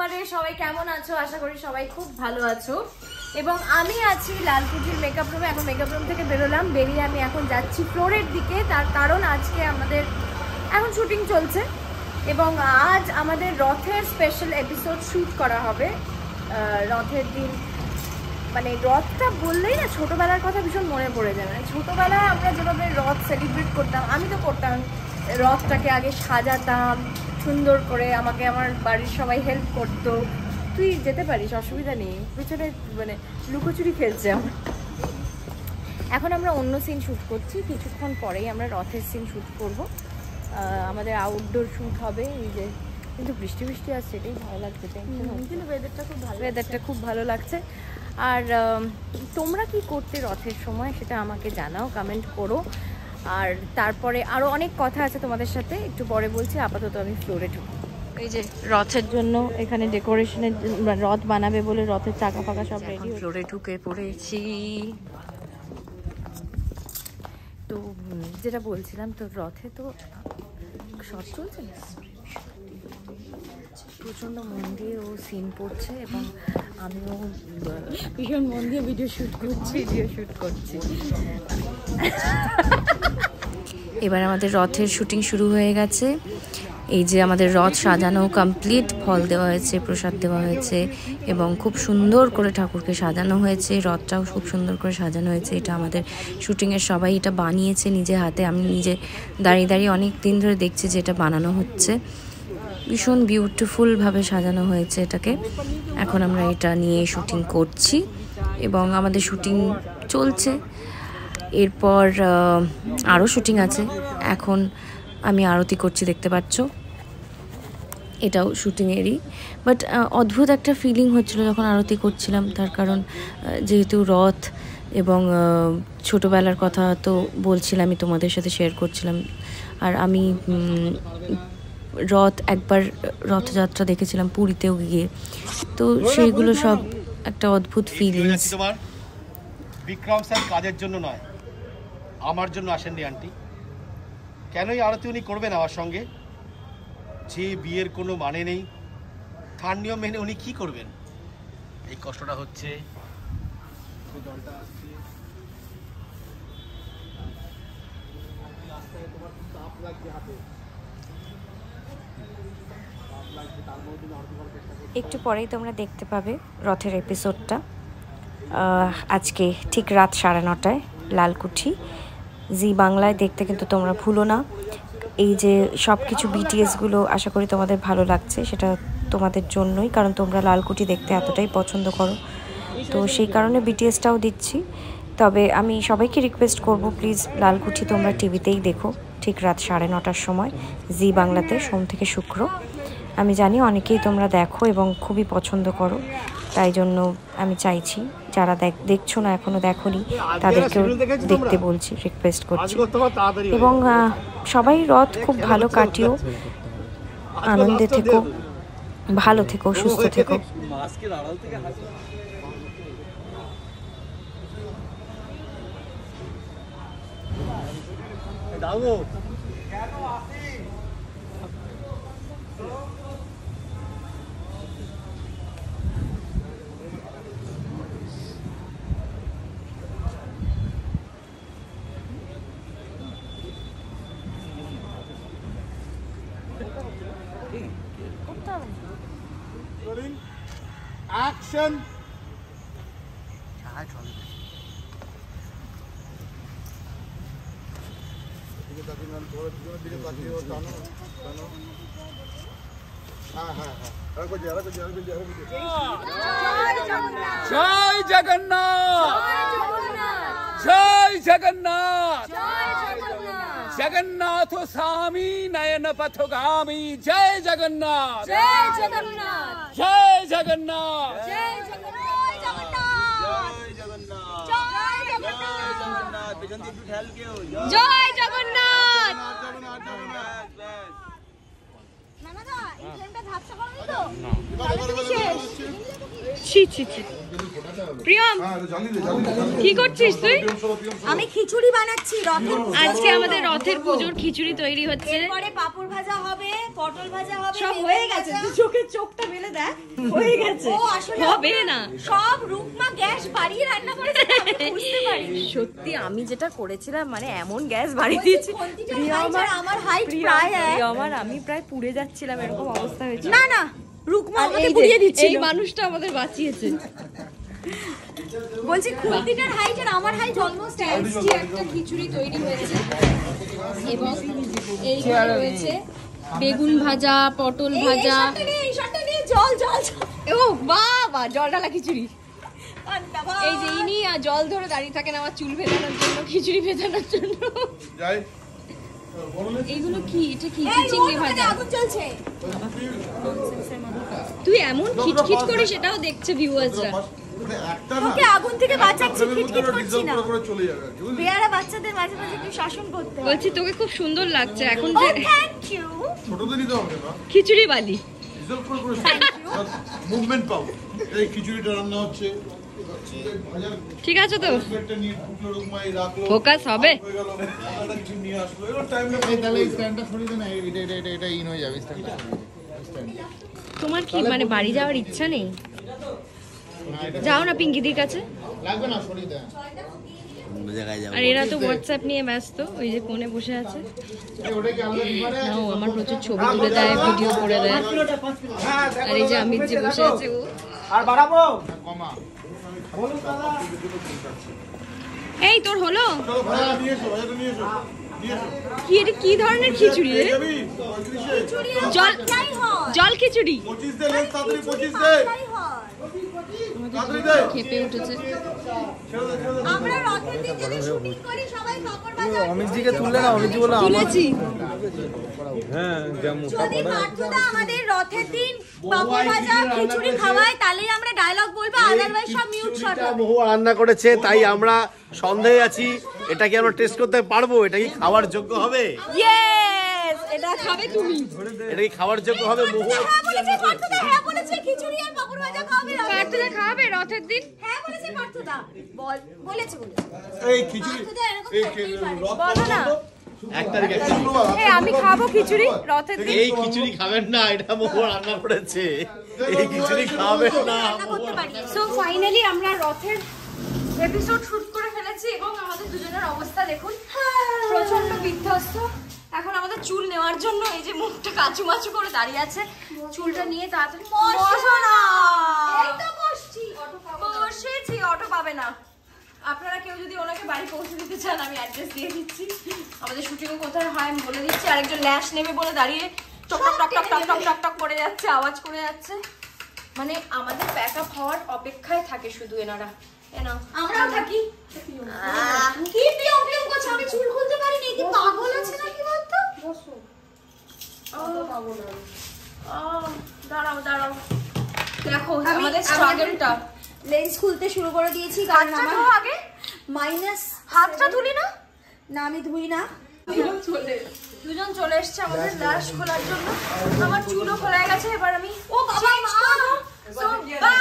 রুকমা রে, সবাই কেমন আছো? আশা করি সবাই খুব ভালো আছো। এবং আমি আছি লালকুঠির মেকআপ রুমে। এখন মেকআপ রুম থেকে বেরোলাম, বেরিয়ে আমি এখন যাচ্ছি ফ্লোরের দিকে। তার কারণ আজকে আমাদের এখন শুটিং চলছে এবং আজ আমাদের রথের স্পেশাল এপিসোড শ্যুট করা হবে। রথের দিন মানে রথটা বললেই না ছোটোবেলার কথা ভীষণ মনে পড়ে যায়। মানে ছোটোবেলায় আমরা যেভাবে রথ সেলিব্রেট করতাম, আমি তো করতাম, রথটাকে আগে সাজাতাম সুন্দর করে, আমাকে আমার বাড়ির সবাই হেল্প করতো। তুই যেতে পারিস, অসুবিধা নেই, পিছনে মানে লুকোচুরি খেলছে আমার। এখন আমরা অন্য সিন শ্যুট করছি, কিছুক্ষণ পরেই আমরা রথের সিন শ্যুট করব। আমাদের আউটডোর শ্যুট হবে। এই যে কিন্তু বৃষ্টি বৃষ্টি আসছে, এটাই ভালো লাগছে, কিন্তু ওয়েদারটা খুব ভালো লাগছে। আর তোমরা কি করতে রথের সময় সেটা আমাকে জানাও, কমেন্ট করো। আর তারপরে আরও অনেক কথা আছে তোমাদের সাথে, একটু পরে বলছি। আপাতত আমি ফ্লোরে ঢুকবো। এই যে রথের জন্য এখানে ডেকোরেশনের, রথ বানাবে বলে রথের চাকা ফাঁকা সব রেডি। ফ্লোরে ঢুকে পড়েছি। তো যেটা বলছিলাম, তো রথে তো শট চলছে না, প্রচণ্ড মন দিয়ে ও সিন পড়ছে এবং আমিও ভীষণ মন দিয়ে ভিডিও শ্যুট করছি। এবার আমাদের রথের শুটিং শুরু হয়ে গেছে। এই যে আমাদের রথ সাজানো কমপ্লিট, ফল দেওয়া হয়েছে, প্রসাদ দেওয়া হয়েছে এবং খুব সুন্দর করে ঠাকুরকে সাজানো হয়েছে। রথটাও খুব সুন্দর করে সাজানো হয়েছে। এটা আমাদের শুটিংয়ের সবাই এটা বানিয়েছে নিজে হাতে। আমি নিজে দাঁড়িয়ে দাঁড়িয়ে অনেক দিন ধরে দেখছি যে এটা বানানো হচ্ছে। ভীষণ বিউটিফুলভাবে সাজানো হয়েছে এটাকে। এখন আমরা এটা নিয়ে শুটিং করছি এবং আমাদের শুটিং চলছে। এরপর আরও শুটিং আছে। এখন আমি আরতি করছি, দেখতে পাচ্ছ, এটাও শুটিংয়েরই। বাট অদ্ভুত একটা ফিলিং হচ্ছিলো যখন আরতি করছিলাম, তার কারণ যেহেতু রথ এবং ছোটোবেলার কথা তো বলছিলামই, তোমাদের সাথে শেয়ার করছিলাম। আর আমি একবার রথযাত্রা দেখেছিলাম পুরীতেও গিয়ে, তো সেইগুলো সব একটা অদ্ভুত ফিলিংস। তোমার বিক্রম স্যার কাজের জন্য নয়, আমার জন্য আসেননি আন্টি। কেনই আরতি উনি করবেন আমার সঙ্গে? যে বিয়ের কোনো মানে নেই, তার নিয়ম মেনে উনি কি করবেন? এই কষ্টটা হচ্ছে। জলটা আসছে, তোমার তাপ লাগছে হাতে, একটু পরেই তোমরা দেখতে পাবে রথের এপিসোডটা। আজকে ঠিক রাত 9:30টায় লালকুঠি জি বাংলায় দেখতে কিন্তু তোমরা ভুলো না। এই যে সব কিছু বিটিএসগুলো আশা করি তোমাদের ভালো লাগছে, সেটা তোমাদের জন্যই, কারণ তোমরা লালকুঠি দেখতে এতটাই পছন্দ করো। তো সেই কারণে বিটিএসটাও দিচ্ছি। তবে আমি সবাইকে রিকোয়েস্ট করব, প্লিজ লালকুঠি তোমরা টিভিতেই দেখো ঠিক রাত 9:30টার সময় জি বাংলাতে, সোম থেকে শুক্র। আমি জানি অনেকেই তোমরা দেখো এবং খুবই পছন্দ করো, তাই জন্য আমি চাইছি যারা দেখছো না, এখনও দেখোনি, তাদেরকেও দেখতে বলছি, রিকোয়েস্ট করছি। এবং সবাই রথ খুব ভালো কাটিও, আনন্দে থেকো, ভালো থেকো, সুস্থ থেকো। Action! জয় জগন্নাথ, জয় জগন্নাথ, জগন্নাথ স্বামী নয়ন পথগামী, জয় জগন্নাথ, জয় জগন্নাথ, জয় জগন্নাথ, জয় জগন্নাথ, জয় জগন্নাথ। নানা দা, এই ফ্রেমটা ঝাপসা করো তো? ছি ছি ছি প্রিয়ম কি করছিস তুই? আমি খিচুড়ি বানাচ্ছি রথের। আজকে আমাদের রথের পুজোর খিচুড়ি তৈরি হচ্ছে। এরপরে পাপড় ভাজা হবে, পটল ভাজা হবে, সব হয়ে গেছে। তুই চোখের চোখটা মেলে দেখ, হয়ে গেছে। ও আসলে হবে না, সব রুকমা গ্যাস বাড়িয়ে রান্না করেছে, আমি বুঝতে পারি। সত্যি আমি যেটা করেছিলাম মানে এমন গ্যাস বাড়িয়ে দিয়েছি আমার হাইট প্রায় আমার আমি প্রায় পুড়ে যাচ্ছিলাম, এরকম অবস্থা হয়েছে। না না রুকমা আমাকে পুড়িয়ে দিচ্ছিল। এই মানুষটা আমাদের বাঁচিয়েছে। বলছি খুন্তিটার হাইট আর আমার হাইট অলমোস্ট টেস্টি একটা খিচুড়ি তৈরি হয়েছে এবং এইখানে রয়েছে বেগুন ভাজা, পটল ভাজা। এই শটটা নিয়ে জল জল। ও বাবা, জল ঢালা খিচুড়ি। এই যে ইনি জল ধরে দাঁড়িয়ে থাকেন আমার চুল ভেজানোর জন্য, খিচুড়ি ভেজানোর জন্য। এইগুলো কি? এটা কি? চিংড়ি ভাজা। আগুন জ্বলছে। তুই এমন খিটখিট করিস, সেটাও দেখছে ভিউয়ার্সরা। তোকে আগুন থেকে বাঁচাচ্ছি, খিটখিট করছি না। বেয়ারা বাচ্চাদের মাঝে মাঝে একটু শাসন করতে হয়। বলছি তোকে খুব সুন্দর লাগছে এখন যে থ্যাংক ইউ। ছোটদেরই তো হবে না খিচুড়ি বালি মুভমেন্ট পাও। এই খিচুড়িটা রান্না হচ্ছে, ঠিক আছে তো ফোকাস হবে। তোমার কি মানে বাড়ি যাওয়ার ইচ্ছা নেই? যাও না পিঙ্কিদির কাছে। আর এরা তো হোয়াটসঅ্যাপ নিয়ে ব্যস্ত, ওই যে কোণে বসে আছে। নাও, আমার প্রচুর ছবি তুলে দেয়, ভিডিও করে দেয়। আর এই যে অমিত যে বসে আছে, ও আর বাড়াবো। এই তোর হলো কি? এটা কি ধরনের খিচুড়ি রে? জল জল খিচুড়ি। খেপে উঠেছে। আমরা রথের দিন যদি শুটিং করি সবাই পাপড় ভাজা। অমিতজিকে তুললে না, অমিতজি বলে তুলেছি। হ্যাঁ যেমন যদি পার্থদা আমাদের রথের দিন পাপড় ভাজা খিচুড়ি খাওয়ায় তাহলে আমরা ডায়লগ বলবো, আদারওয়াইজ সব মিউট শট হবে। মহুয়া রান্না করেছে, তাই আমরা সন্দেহে আছি এটা কি আমরা টেস্ট করতে পারবো, এটা কি খাওয়ার যোগ্য হবে? ইয়েস, এটা খাবে তুমি। এটা কি খাওয়ার যোগ্য হবে? মহুয়া হ্যাঁ বলেছে পার্থদা, হ্যাঁ বলেছে খিচুড়ি আর পাপড় ভাজা খাবে। পার্থদা খাবে রথের দিন? হ্যাঁ বলেছে পার্থদা, বলেছে। এই খিচুড়ি পার্থদা এরকম বলো না। 1 তারিখ এই আমি খাবো খিচুড়ি রথের দিন। এই খিচুড়ি খাবেন না, এটা মহুয়া রান্না করেছে। এই খিচুড়ি খাবেন না। সো ফাইনালি আমরা রথের এপিসোড শুট করে ফেলেছি এবং আমাদের দুজনের অবস্থা দেখুন, প্রচন্ড বিধ্বস্ত। এখন আমাদের চুল নেওয়ার জন্য এই যে মুখটা কাচু মাচু করে দাঁড়িয়ে আছে, চুলটা নিয়ে তাড়াতাড়ি বসো না। এই তো বসছি, বসেছি, অটো পাবে না। আপনারা কেউ যদি ওনাকে বাড়ি পৌঁছে দিতে চান, আমি অ্যাড্রেস দিয়ে দিচ্ছি। আমাদের শুটিং কোথায় হয় আমি বলে দিচ্ছি। আরেকজন ল্যাশ নেবে বলে দাঁড়িয়ে টক টক টক টক টক টক টক করে যাচ্ছে, আওয়াজ করে যাচ্ছে। মানে আমাদের প্যাক আপ হওয়ার অপেক্ষায় থাকে শুধু এনারা। আমরাও থাকি। কি পিয়ম পিয়ম করছ? আমি চুল খুলতে পারিনি, কি পাগল আছে নাকি বলতো? বসো। দাঁড়াও দাঁড়াও, দেখো আমাদের স্ট্রাগলটা। লেন্স খুলতে শুরু করে দিয়েছি কারণ আমার আগে মাইনাস। হাতটা ধুলি না? না আমি ধুই না। দুজন চলে এসছে আমাদের ল্যাশ খোলার জন্য। আমার চুলও খোলা গেছে, এবার আমি ও বাবা মা। So, bye!